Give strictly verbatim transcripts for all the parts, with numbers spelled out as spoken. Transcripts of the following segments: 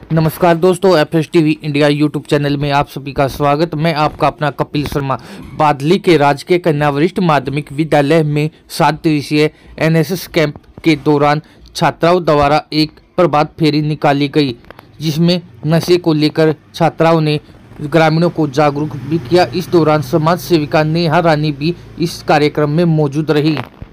नमस्कार दोस्तों, F S TV India YouTube channel में आप सभी का स्वागत। मैं आपका अपना कपिल शर्मा। बादली के राजकीय कन्या वरिष्ठ माध्यमिक विद्यालय में सात दिवसीय एन एस एस कैंप के दौरान छात्राओं द्वारा एक प्रभात फेरी निकाली गई, जिसमें नशे को लेकर छात्राओं ने ग्रामीणों को जागरूक भी किया। इस दौरान समाज सेविका नेहा रानी भी इस कार्यक्रम में मौजूद रही।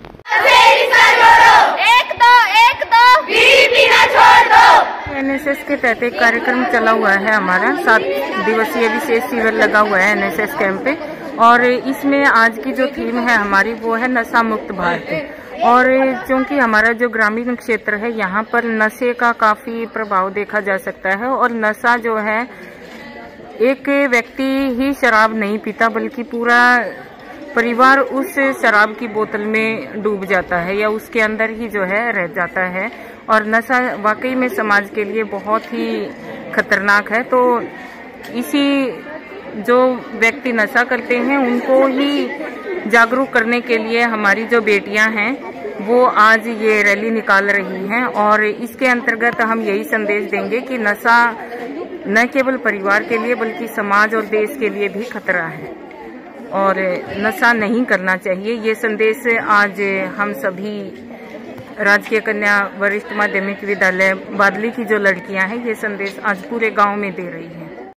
एन एस एस के तहत एक कार्यक्रम चला हुआ है हमारा, सात दिवसीय विशेष शिविर लगा हुआ है एन एस एस कैंप पे। और इसमें आज की जो थीम है हमारी वो है नशा मुक्त भारत। और क्योंकि हमारा जो ग्रामीण क्षेत्र है यहाँ पर नशे का काफी प्रभाव देखा जा सकता है। और नशा जो है, एक व्यक्ति ही शराब नहीं पीता बल्कि पूरा परिवार उस शराब की बोतल में डूब जाता है या उसके अंदर ही जो है रह जाता है। और नशा वाकई में समाज के लिए बहुत ही खतरनाक है। तो इसी जो व्यक्ति नशा करते हैं उनको ही जागरूक करने के लिए हमारी जो बेटियां हैं वो आज ये रैली निकाल रही हैं। और इसके अंतर्गत हम यही संदेश देंगे कि नशा न केवल परिवार के लिए बल्कि समाज और देश के लिए भी खतरा है और नशा नहीं करना चाहिए। ये संदेश आज हम सभी राजकीय कन्या वरिष्ठ माध्यमिक विद्यालय बादली की जो लड़कियां हैं ये संदेश आज पूरे गांव में दे रही हैं।